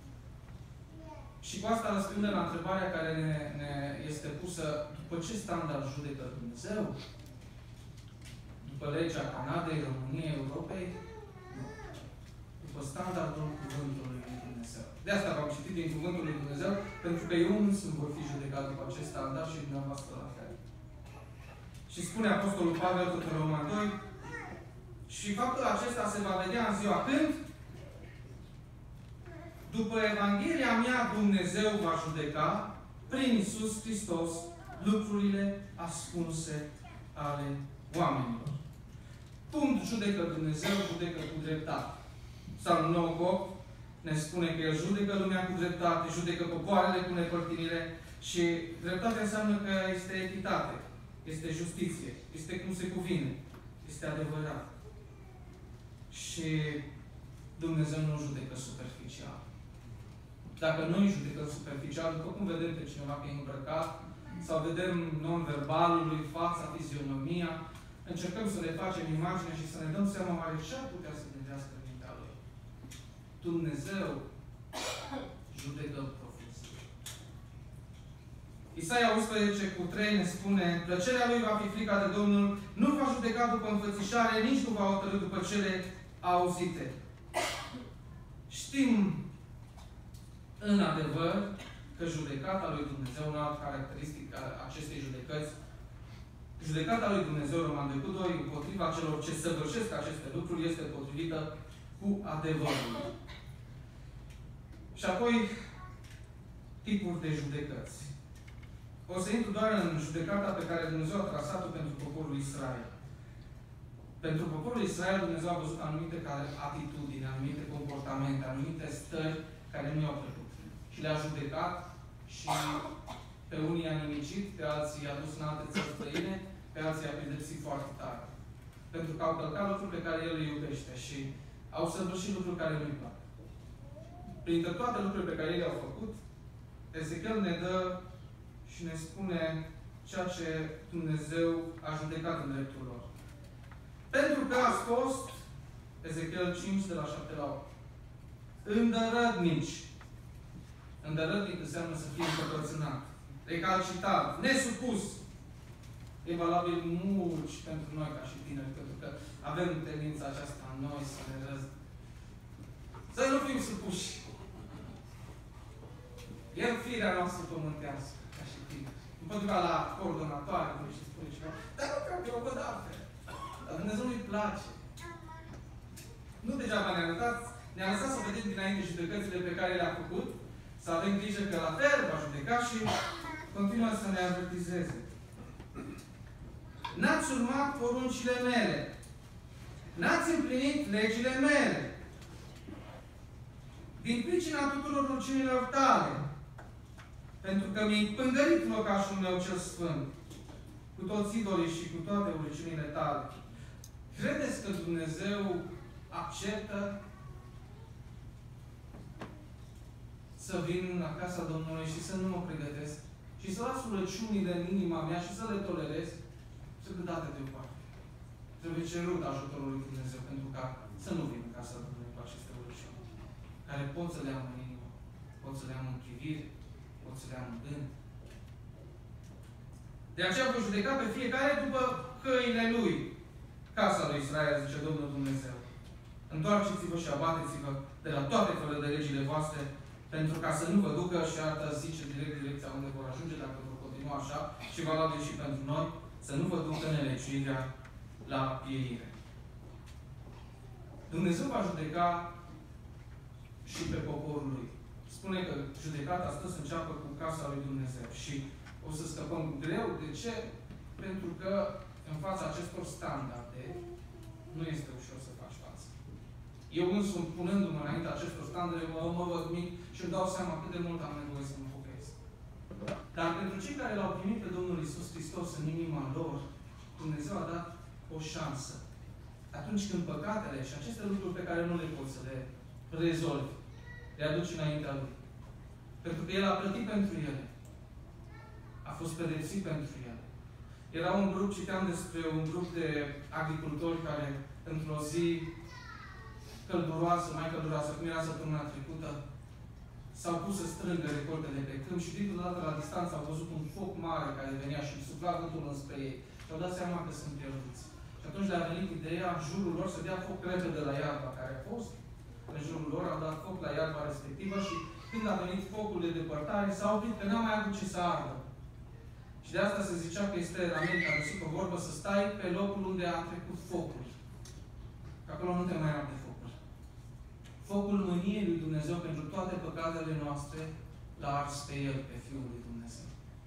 Și cu asta răspundem la întrebarea care ne este pusă: după ce standard judecă Dumnezeu? După legea Canadei, României, Europei? Nu. După standardul Cuvântului lui Dumnezeu. De asta v-am citit din Cuvântul lui Dumnezeu, pentru că eu însumi vor fi judecat după acest standard și dumneavoastră la fel. Și spune Apostolul Pavel tot în Roman 2, și faptul acesta se va vedea în ziua când? După Evanghelia mea, Dumnezeu va judeca prin Iisus Hristos lucrurile ascunse ale oamenilor. Cum judecă Dumnezeu? Judecă cu dreptate. Psalmul 9 ne spune că El judecă lumea cu dreptate, judecă popoarele cu nepărtinire și dreptatea înseamnă că este echitate, este justiție, este cum se cuvine, este adevărat. Și Dumnezeu nu judecă superficial. Dacă noi judecăm superficial, după cum vedem pe cineva că e îmbrăcat, sau vedem non-verbalul lui, fața, fizionomia, încercăm să le facem imagine și să ne dăm seama oare ce ar putea să gândească mintea lui. Dumnezeu judecă profeții. Isaia 11:3 ne spune: plăcerea lui va fi frica de Domnul, nu va judeca după înfățișare, nici nu va hotărî după cele auzite. Știm în adevăr că judecata lui Dumnezeu, un alt caracteristic al acestei judecăți, judecata lui Dumnezeu, Roman 2:2, împotriva celor ce săvârșesc aceste lucruri, este potrivită cu adevărul. Și apoi, tipuri de judecăți. O să intru doar în judecata pe care Dumnezeu a trasat-o pentru poporul Israel. Pentru poporul Israel, Dumnezeu a văzut anumite atitudini, anumite comportamente, anumite stări care nu i-au plăcut. Și le-a judecat și pe unii i-a nimicit, pe alții i-a dus în alte țări străine, pe alții i-a pedepsit foarte tare. Pentru că au călcat lucruri pe care El le iubește și au săvârșit lucruri care nu-i plac. Printre toate lucrurile pe care ei le-au făcut, Ezechiel ne dă și ne spune ceea ce Dumnezeu a judecat în dreptul lor. Pentru că ați fost, Ezechiel 5, de la 7 la 8, îndărătnici. Îndărătnic înseamnă să fie încăpățânat, recalcitat, nesupus. E valabil mult și pentru noi ca și tineri, pentru că avem tendința aceasta în noi să ne să nu fim supuși. E firea noastră pământească, ca și tineri. Împotriva la coordonatoare, cum și spune ceva, dar nu cred că o văd altfel. Dar Dumnezeu nu-i place. Nu degeaba ne-a lăsat să vedem dinainte judecățile pe care le-a făcut, să avem grijă că la fel va judeca și continuă să ne avertizeze. N-ați urmat poruncile mele. N-ați împlinit legile mele. Din pricina tuturor ruginilor tale, pentru că mi-ai pângărit locașul meu cel sfânt, cu toți idolii și cu toate urăciunile tale. Credeți că Dumnezeu acceptă să vin la casa Domnului și să nu mă pregătesc și să las urăciunile în inima mea și să le tolerez? Trebuie date deoparte. Trebuie cerut ajutorul lui Dumnezeu pentru ca să nu vin în casa Domnului cu aceste urăciuni, care pot să le am în inimă, pot să le am în privire, pot să le am în gând. De aceea voi judeca pe fiecare după căile lui. Casa lui Israel, zice Domnul Dumnezeu. Întoarceți-vă și abateți-vă de la toate fără de legile voastre, pentru ca să nu vă ducă, și arată, zice direct direcția unde vor ajunge, dacă vor continua așa, și valabil și pentru noi, să nu vă ducă nelegiuirea la pieire. Dumnezeu va judeca și pe poporul lui. Spune că judecata stă să înceapă cu casa lui Dumnezeu. Și o să scăpăm greu. De ce? Pentru că în fața acestor standarde nu este ușor să faci față. Eu însumi, punându-mă înainte acestor standarde, mă văd mic și îmi dau seama cât de mult am nevoie să mă pocăiesc. Dar pentru cei care l-au primit pe Domnul Iisus Hristos în inima lor, Dumnezeu a dat o șansă. Atunci când păcatele și aceste lucruri pe care nu le poți să le rezolvi, le aduci înaintea Lui. Pentru că El a plătit pentru ele. A fost pedepsit pentru ele. Era un grup, citeam despre un grup de agricultori care, într-o zi călduroasă, mai călduroasă, cum era săptămâna trecută, s-au pus să strângă recoltele pe câmp și dintr-o dată la distanță au văzut un foc mare care venea și sufla vântul înspre ei. Și au dat seama că sunt pierduți. Și atunci le-a venit ideea, în jurul lor, să dea foc repede la iarba care a fost. În jurul lor au dat foc la iarba respectivă și când a venit focul de depărtare, s-au oprit că n-a mai avut ce să ardă. Și de asta se zicea că este în America de sub o vorbă să stai pe locul unde a trecut focul. Că acolo nu te mai arde focul. Focul mâniei lui Dumnezeu pentru toate păcatele noastre l-a ars pe El, pe Fiul lui Dumnezeu.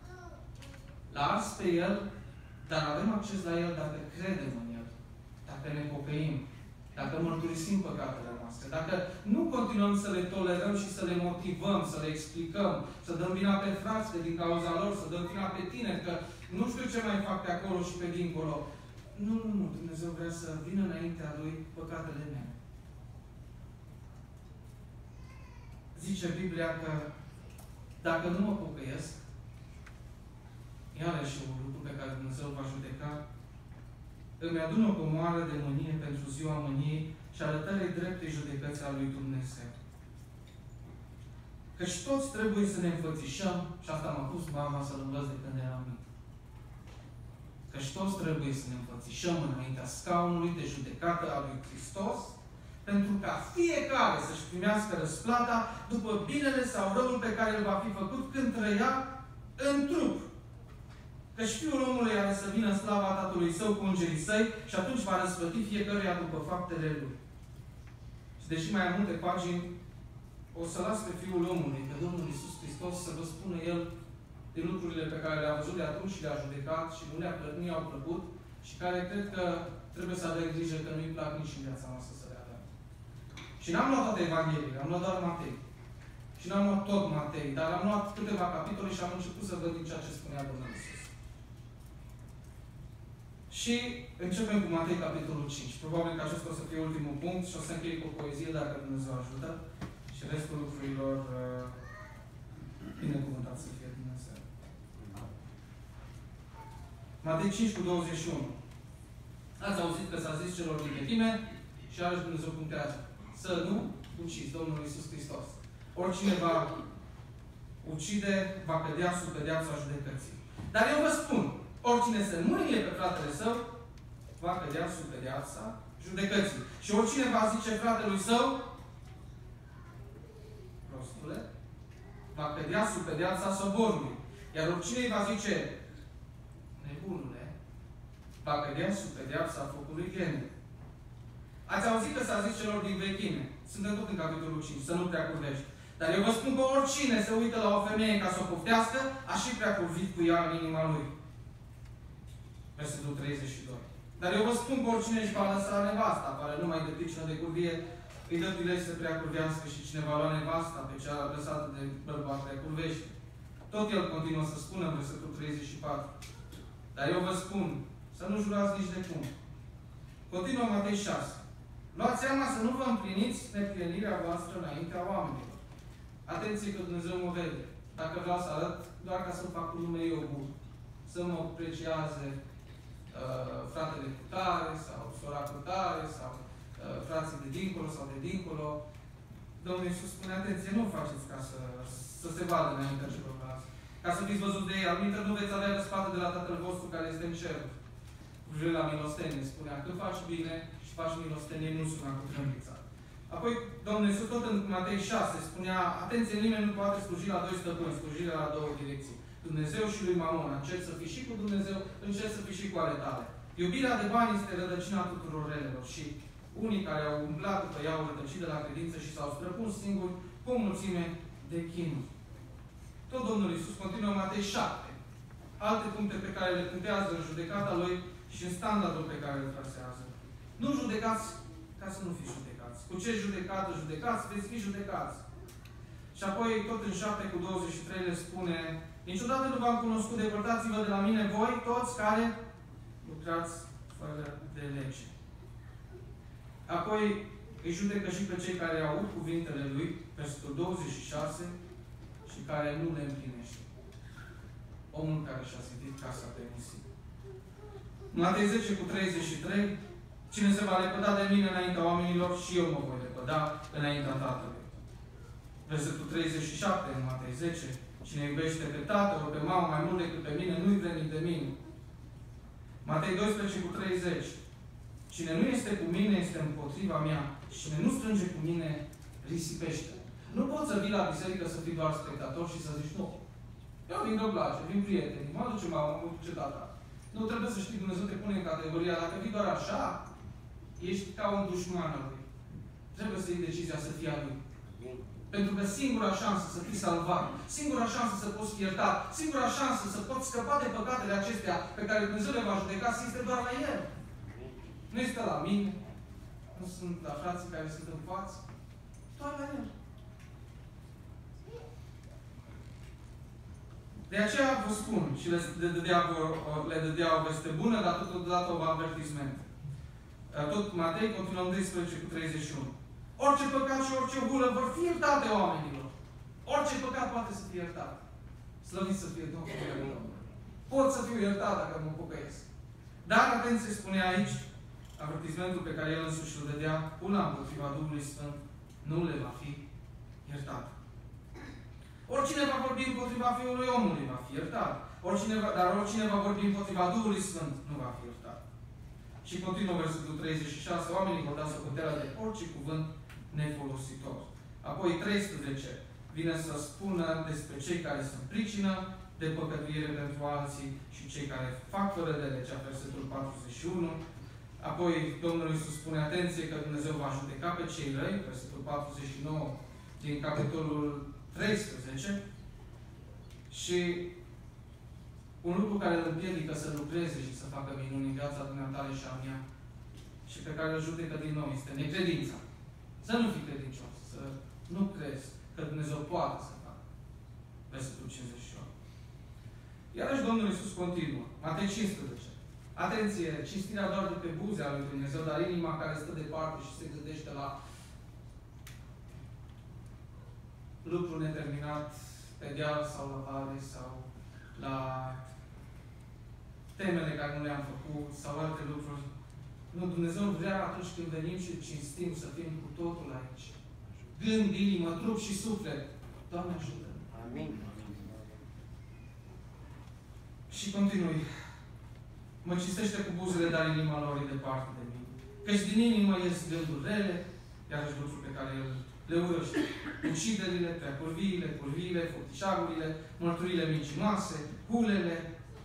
L-a ars pe El, dar avem acces la El dacă credem în El, dacă ne pocăim, dacă mărturisim păcatele noastre, dacă nu continuăm să le tolerăm și să le motivăm, să le explicăm, să dăm vina pe frați din cauza lor, să dăm vina pe tine, că nu știu ce mai fac pe acolo și pe dincolo. Nu. Dumnezeu vrea să vină înaintea Lui păcatele mele. Zice Biblia că dacă nu mă pocăiesc, iarăși un lucru pe care Dumnezeu va judeca, îmi adun o comoară de mânie pentru ziua mâniei și arătării dreptei judecății a lui Dumnezeu. Căci toți trebuie să ne înfățișăm, și asta m-a pus mama să-l învăț de când eram mic. Căci toți trebuie să ne înfățișăm înaintea scaunului de judecată a lui Hristos, pentru ca fiecare să-și primească răsplata după binele sau răul pe care îl va fi făcut când trăia în trup. Căci Fiul omului are să vină în slava Tatălui Său cu îngerii Săi și atunci va răsplăti fiecăruia după faptele Lui. Și deși mai am multe pagini, o să las pe Fiul omului, pe Domnul Iisus Hristos, să vă spună El de lucrurile pe care le-a văzut de atunci și le-a judecat și nu i-au plăcut și care cred că trebuie să avem grijă că nu-i plac nici în viața noastră să le avem. Și n-am luat toate Evangheliile, am luat doar Matei. Și n-am luat tot Matei, dar am luat câteva capitole și am început să văd din ceea ce spunea Domnul Iisus. Și începem cu Matei, capitolul 5. Probabil că acesta o să fie ultimul punct și o să închei cu o poezie, dacă Dumnezeu ajută. Și restul lucrurilor, binecuvântat să fie Dumnezeu. Matei 5 cu 21. Ați auzit că s-a zis celor din vechime și iarăși Dumnezeu punctează. Să nu ucizi, Domnul Iisus Hristos. Oricine va ucide, va cădea sub pedeapsa judecății. Dar eu vă spun, oricine se mânie pe fratele său, va cădea sub pedeapsa judecății. Și oricine va zice fratelui său, prostule, va cădea sub pedeapsa soborului. Iar oricine îi va zice, nebunule, va cădea sub pedeapsa focului ghenului. Ați auzit că s-a zis celor din vechime. Suntem tot în capitolul 5, să nu prea curvești. Dar eu vă spun că oricine se uită la o femeie ca să o poftească, a și prea curvit cu ea în inima lui. Versetul 32. Dar eu vă spun că oricine își va lăsa nevasta, care numai de pricină de curvie, îi dă prilej să prea curvească și cine va lua nevasta pe cea lăsată de bărbat prea curvește. Tot el continuă să spună în versetul 34. Dar eu vă spun, să nu jurați nici de cum. Continuă Matei 6. Luați seama să nu vă împliniți neprienirea voastră înaintea oamenilor. Atenție că Dumnezeu mă vede. Dacă vreau să arăt, doar ca să-mi fac un nume eu bun. Să mă aprecieze fratele cu tare, sau sora cu tare, sau frații de dincolo sau de dincolo. Domnul Iisus spune, atenție, nu o faceți ca să se vadă înaintea celorlalți. Ca să fiți văzuți de ei. Alminteri nu veți avea răsplată de la Tatăl vostru care este în cer. Vrei la milostenie, spunea, când faci bine și faci milostenie, nu suna cu trâmbița. Apoi, Domnul Iisus, tot în Matei 6, spunea, atenție, nimeni nu poate sluji la doi stăpâni, slujirea la două direcții. Dumnezeu și lui Mamon. Încerci să fii și cu Dumnezeu, încerci să fii și cu ale tale. Iubirea de bani este rădăcina tuturor relelor și unii care au umblat după ea au rătăcit de la credință și s-au străpuns singuri cu o mulțime de chinuri. Tot Domnul Iisus continuă Matei 7. Alte puncte pe care le punctează în judecata Lui și în standardul pe care îl trasează. Nu judecați ca să nu fiți judecați. Cu ce judecată judecați, veți fi judecați. Și apoi, tot în 7 cu 23 le spune, niciodată nu v-am cunoscut, depărtați-vă de la mine voi, toți care lucrați fără de lege. Apoi, îi judecă și pe cei care aud cuvintele Lui, versetul 26, și care nu le împlinește. Omul care și-a zidit casa pe nisip. Matei 10 cu 33, cine se va lepăda de mine înaintea oamenilor, și eu mă voi lepăda înaintea Tatălui. Versetul 37 în Matei 10, cine iubește pe tatăl, ori pe mamă mai mult decât pe mine, nu-i vrednic de mine. Matei 12 cu 30, cine nu este cu mine, este împotriva mea. Și cine nu strânge cu mine, risipește. Nu poți să vii la biserică să fii doar spectator și să zici, nu. Eu vin de place, vin prieteni, mă duce mama, mă duce tata. Nu trebuie să știi, Dumnezeu te pune în categoria, dacă vii doar așa, ești ca un dușman al Lui. Trebuie să iei decizia să fie a Lui. Pentru că singura șansă să fii salvat, singura șansă să poți fi iertat, singura șansă să poți scăpa de păcatele acestea pe care Dumnezeu le va judeca, este doar la El. Nu este la mine, nu sunt la frații care sunt în față, doar la El. De aceea vă spun și le dădea o veste bună, dar totodată o avertisment. Tot Matei, continuăm 12:31. Orice păcat și orice hulă vor fi iertate oamenilor. Orice păcat poate să fie iertat. Slăvit să fie Domnul. Pot să fiu iertat dacă mă pocăiesc. Dar, atenție, spune aici, avertismentul pe care el însuși îl dădea, una împotriva Duhului Sfânt, nu le va fi iertat. Oricine va vorbi împotriva Fiului Omului va fi iertat. Dar oricine va vorbi împotriva Duhului Sfânt nu va fi iertat. Și continuă versetul 36, oamenii vor da socoteală de orice cuvânt nefolositor. Apoi 13 vine să spună despre cei care sunt pricină de păcătuire pentru alții și cei care fac fără de legea, versetul 41. Apoi Domnul Iisus spune, atenție că Dumnezeu va judeca pe cei răi, versetul 49 din capitolul 13. Și un lucru care îl împiedică să lucreze și să facă minuni în viața dumneavoastră și a mea și pe care îl judecă din nou este necredința. Să nu fii credincios, să nu crezi că Dumnezeu poate să facă. Versetul 58. Iarăși Domnul Iisus continuă. Matei 15. Atenție, cinstirea doar de pe buzea lui Dumnezeu, dar inima care stă departe și se gândește la lucru neterminat pe deal sau la vale sau la temele care nu le-am făcut sau alte lucruri. Nu, Dumnezeu vrea atunci când venim și cinstim să fim cu totul aici. Gând, inimă, trup și suflet. Doamne ajută! Amin. Și continui. Mă cinstește cu buzele, dar inima lor e departe de mine. Căci din inimă ies gânduri rele, iarăși lucruri pe care el le urăște. Uciderile, curviile, făptișagurile, mărturile mincinoase, hulele.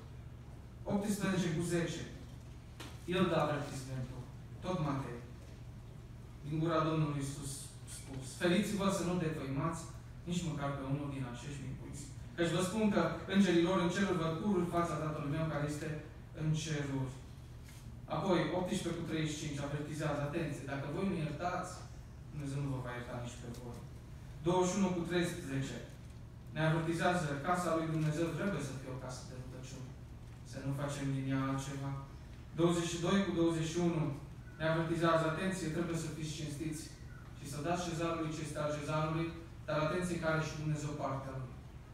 18:10. El dă avertismentul. Tot Matei. Din gura Domnului Iisus spus. Feriți-vă să nu defăimați nici măcar pe unul din acești micuți. Căci vă spun că îngerii lor în ceruri văd curul fața Tatălui meu care este în ceruri. Apoi, 18:35 avertizează, atenție, dacă voi nu iertați, Dumnezeu nu vă va ierta nici pe voi. 21:13 ne avertizează, casa lui Dumnezeu trebuie să fie o casă de rugăciune. Să nu facem din ea altceva. 22:21 ne avertizează, atenție, trebuie să fiți cinstiți și să dați cezarului ce este al cezarului, dar atenție care și Dumnezeu partea lui.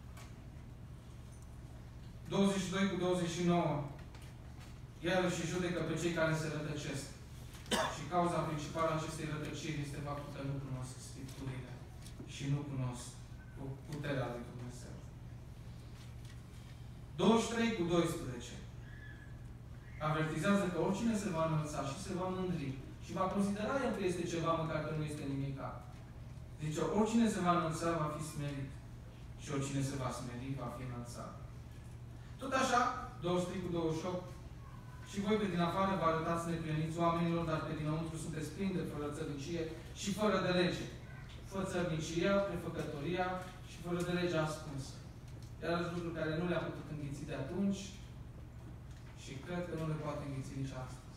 22:29 iarăși judecă pe cei care se rătăcesc. Și cauza principală a acestei rătăciri este faptul că nu cunosc Scripturile și nu cunosc puterea lui Dumnezeu. 23:12 avertizează că oricine se va înălța și se va mândri și va considera el că este ceva, măcar că nu este nimica. Zice, oricine se va înălța va fi smerit și oricine se va smeri va fi înălțat. Tot așa, 23:28 și voi pe din afară vă arătați neprieniți oamenilor, dar pe dinăuntru sunteți plini de fărățărnicie și fără de lege. Fărățărnicia, prefăcătoria și fără de lege ascunsă. Iar lucruri care nu le-a putut înghiți de atunci și cred că nu le poate înghiți nici astăzi.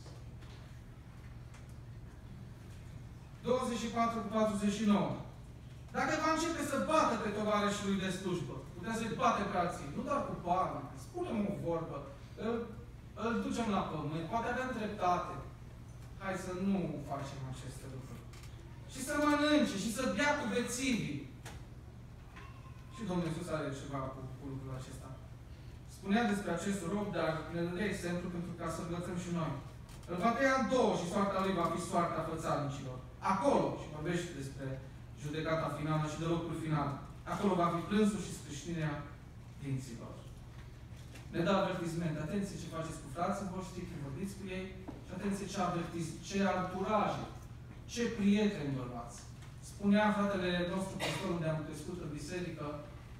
24:49 dacă va începe să bată pe tovarășul lui de slujbă, putea să-i bate pe alții, nu doar cu palme, spunem o vorbă, îl ducem la pământ, poate avem dreptate. Hai să nu facem aceste lucruri. Și să mănânce și să bea cu bețivii. Și Domnul Iisus are ceva cu lucrul acesta. Spunea despre acest rob, dar ne dădea exemplu pentru ca să învățăm și noi. Îl va tăia în două și soarta lui va fi soarta fățarnicilor. Acolo, și vorbește despre judecata finală și de locul final, acolo va fi plânsul și scrâșnirea dinților. Ne dă avertisment. Atenție ce faceți cu frații voștri, când vorbiți cu ei, și atenție ce anturaje, ce prieteni vă luați. Spunea fratele nostru pastor, unde am crescut în biserică,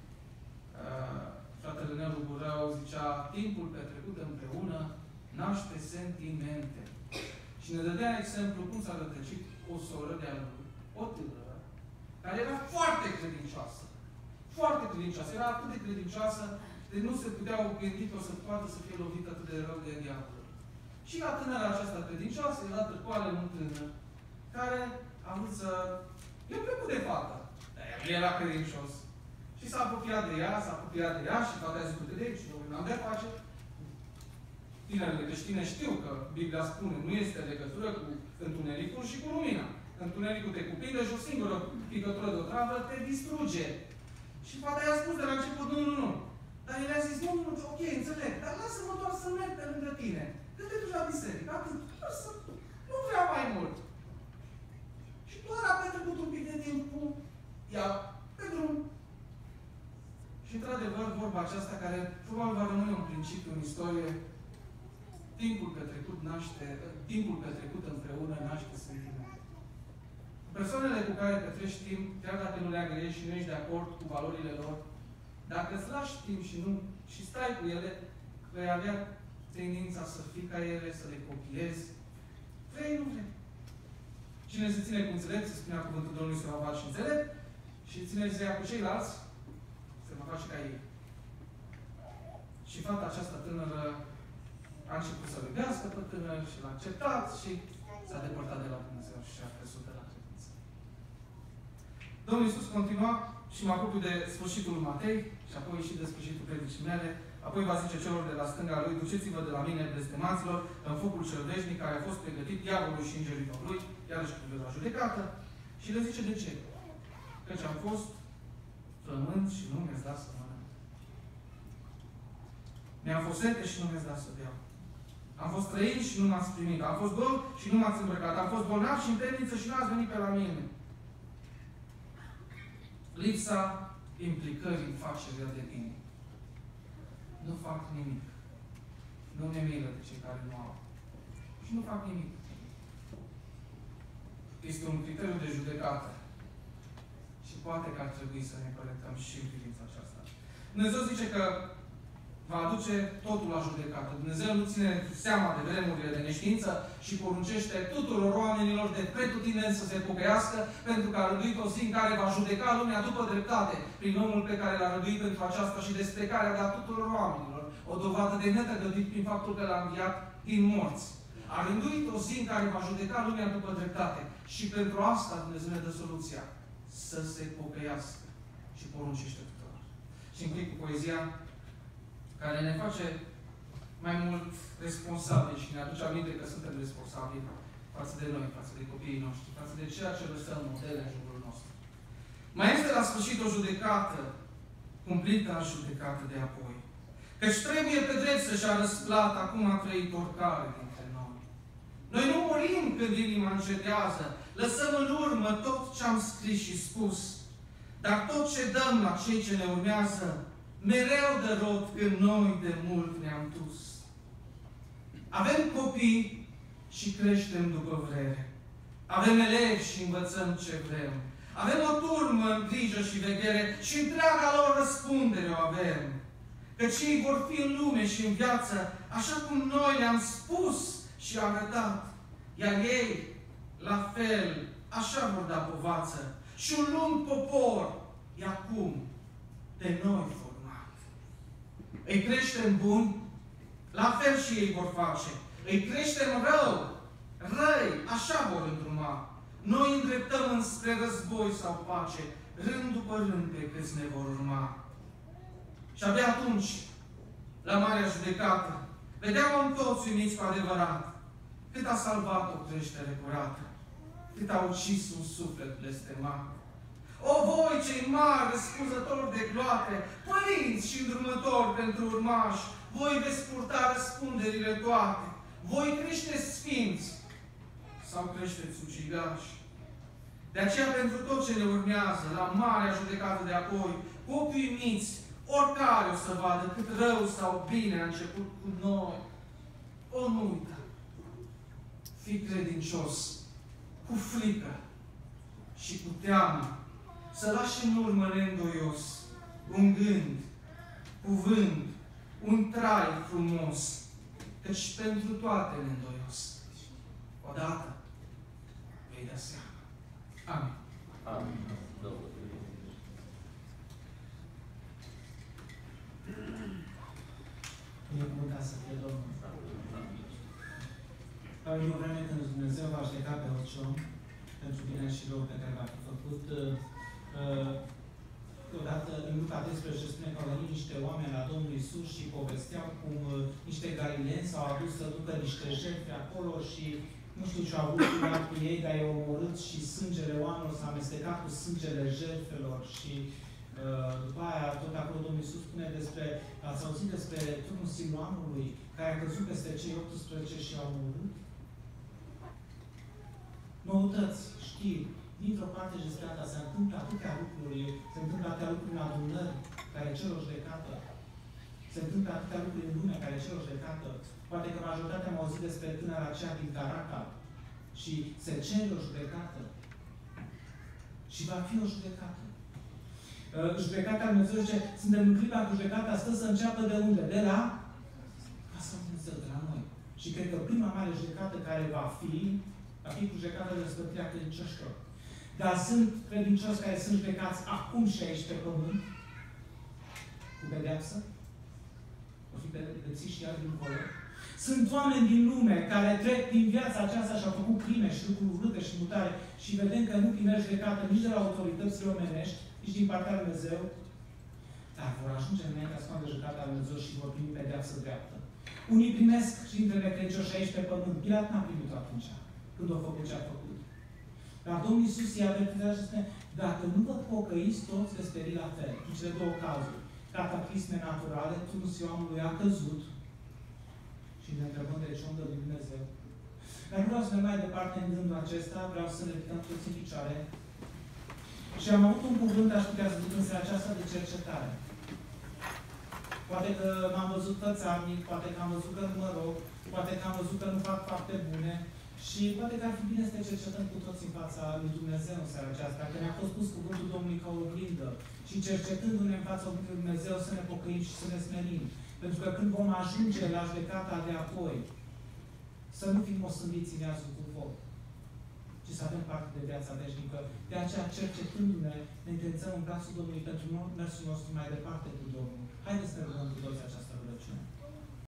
fratele Nelu Burău, zicea, timpul petrecut împreună naște sentimente. Și ne dădea exemplu cum s-a rătăcit o soră de-a lui, o tânără, care era foarte credincioasă. Foarte credincioasă. Era atât de credincioasă, de nu se puteau gândi că o să poată să fie lovită atât de rău de diavolul. Și la tânăra aceasta credincioasă, era târcoală un tânăr, care a vrut să... Eu plăcut de fată. Dar el era credincios. Și Și s-a apropiat de ea, și toate a zis, de aici, noi n-am de face. Tinerile creștine știu că Biblia spune, nu este legătură cu întunericul și cu lumina. Întunericul te cuprinde și o singură picătură de o travă te distruge. Și fata i-a spus de la început, nu. Dar el a zis, nu, ok, înțeleg, dar lasă-mă doar să merg pe lângă tine. Când te duci la biserică, atât, nu vreau mai mult. Și doar a petrecut un pic de timp cu ea pe drum. Și într-adevăr, vorba aceasta, care probabil va rămâne un principiu în istorie, timpul petrecut împreună naște sentiment. Persoanele cu care petrești timp, chiar dacă nu le agrești și nu ești de acord cu valorile lor, dacă îți lași timp și stai cu ele, vei avea tendința să fii ca ele, să le copiezi. Vrei, nu vrei. Cine se ține cu înțelept, se spunea cuvântul Domnului, se va face înțelept, și ține să ia cu ceilalți, se va face ca ei. Și fata aceasta tânără a început să iubească pe tânăr și l-a acceptat și s-a depărtat de la Dumnezeu și a crescut de la credință. Domnul Iisus continua și mă apropiu de sfârșitul Matei și apoi și de sfârșitul predicii mele. Apoi va zice celor de la stânga lui, duceți-vă de la mine, blestemaților, în focul cel veșnic care a fost pregătit diavolului și îngerilor lui, iarăși cu la judecată. Și le zice de ce? Căci am fost flămând și nu mi-ați dat să mănânc. Mi-am fost sete și nu mi-ați dat să beau. Am fost străin și nu m-ați primit. Am fost gol și nu m-ați îmbrăcat. Am fost bolnav și în temniță și nu ați venit pe la mine. Lipsa implicării în facerea de bine. Nu fac nimic. Nu ne milă de cei care nu au. Și nu fac nimic. Este un criteriu de judecată. Și poate că ar trebui să ne corectăm și în privința aceasta. Dumnezeu zice că va aduce totul la judecată. Dumnezeu nu ține seama de vremurile de neștiință și poruncește tuturor oamenilor de pretutindeni să se pocăiască, pentru că a rânduit o zi în care va judeca lumea după dreptate, prin omul pe care l-a rânduit pentru aceasta și despre care a dat tuturor oamenilor o dovadă de netăgăduit prin faptul că l-a înviat din morți. A rânduit o zi în care va judeca lumea după dreptate și pentru asta Dumnezeu ne dă soluția. Să se pocăiască și poruncește tuturor. Și închei cu poezia care ne face mai mult responsabili și ne aduce aminte că suntem responsabili față de noi, față de copiii noștri, față de ceea ce lăsăm modele în jurul nostru. Mai este la sfârșit o judecată, cumplită judecată de apoi. Căci trebuie pe drept să-și-a răsplată acum a trăit oricare dintre noi. Noi nu murim când inima încetează, lăsăm în urmă tot ce am scris și spus, dar tot ce dăm la cei ce ne urmează, mereu de rod când noi de mult ne-am dus. Avem copii și creștem după vreme. Avem elevi și învățăm ce vrem. Avem o turmă în grijă și veghere și întreaga lor răspundere o avem. Căci ei vor fi în lume și în viață, așa cum noi le-am spus și arătat. Iar ei, la fel, așa vor da povață. Și un lung popor e acum de noi format. Îi creștem buni, la fel și ei vor face. Îi creștem răi, așa vor îndruma. Noi îndreptăm înspre război sau pace, rând după rând pe câți ne vor urma. Și abia atunci, la marea judecată, vedeam toți uimiți cu adevărat cât a salvat o creștere curată, cât a ucis un suflet blestemat. O voi, cei mari, răspunzători de gloate, părinți și îndrumători pentru urmași, voi veți purta răspunderile toate. Voi creșteți sfinți sau creșteți ucigași. De aceea, pentru tot ce ne urmează, la marea judecată de apoi, cu ochii uimiți, oricare o să vadă cât rău sau bine a început cu noi. O, nu uita. Fii credincios, cu frică și cu teamă, să lași în urmă neîndoios un gând, cuvânt, un trai frumos, căci pentru toate neîndoios. Odată vei da seama. Amin. Amin. Binecuvântat să fie Domnul. La o vreme când Dumnezeu va judeca pe orice om pentru bine și rău pe care l-a făcut, odată în Luca 13 spune că au venit niște oameni la Domnul Iisus și povesteau cum niște galileni s-au adus să ducă niște jertfe acolo și nu știu ce au avut cu ei, dar i-au omorât și sângele oamenilor s-a amestecat cu sângele jertfelor și după aia, tot acolo Domnul Iisus spune despre, ați auzit despre turnul Siloanului, care a căzut peste cei 18 și au omorât? Noutăți, știi, dintr-o parte și despre asta se întâmplă atâtea lucruri, se întâmplă atâtea lucruri în adunări care cer o judecată. Se întâmplă atâtea lucruri în lume care cer o judecată. Poate că majoritatea am auzit despre tânăra aceea din Caracal. Și se cere o judecată. Și va fi o judecată. Judecata Lui Dumnezeu zice, suntem în clipa cu judecata, stă să înceapă de unde? De la Casa Lui Dumnezeu, de la noi. Și cred că prima mare judecată care va fi cu judecata de răspătirea credincioșilor. Dar sunt credincioși care sunt judecați acum și aici pe pământ, cu pedeapsă, vor fi pedepsiți și iar dincolo. Sunt oameni din lume care trec din viața aceasta și au făcut crime și lucruri urâte și mutare și vedem că nu primește judecată nici de la autoritățile omenești, nici din partea Lui Dumnezeu, dar vor ajunge înaintea scaunului de judecată al Lui Dumnezeu și vor primi pedeapsă dreaptă. Unii primesc și dintre necredincioși aici pe pământ. Pilat n-a primit atunci, când a făcut ce a făcut. Dar Domnul Iisus i-a avertizat și spune, dacă nu vă pocăiți, toți veți speri la fel. În cele două cazuri. Cataclisme naturale, turnul Siloanului a căzut și ne întrebăm de ce unde Lui Dumnezeu. Dar nu vreau să merg mai departe în gândul acesta, vreau să ne ridicăm toți în picioare. Și am avut un cuvânt, aș putea să zic în seara aceasta, de cercetare. Poate că m-am văzut fățarnic, poate că am văzut că nu mă rog, poate că am văzut că nu fac fapte bune și poate că ar fi bine să ne cercetăm cu toți în fața Lui Dumnezeu în seara aceasta, că ne-a fost pus cuvântul Domnului ca o oglindă și cercetându-ne în fața Lui Dumnezeu să ne pocăim și să ne smerim. Pentru că când vom ajunge la judecata de apoi, să nu fim osândiți în iazul cu foc, ci să avem parte de viața veșnică. De aceea, cercetându-ne, ne încredințăm în brațul Domnului pentru mersul nostru mai departe cu Domnul. Haideți să ne rugăm